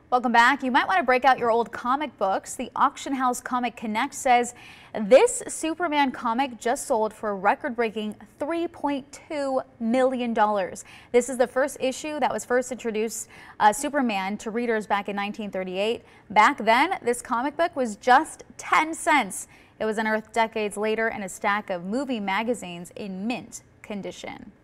Welcome back. You might want to break out your old comic books. The Auction House Comic Connect says this Superman comic just sold for a record-breaking $3.2 million. This is the first issue that was first introduced Superman to readers back in 1938. Back then, this comic book was just 10 cents. It was unearthed decades later in a stack of movie magazines in mint condition.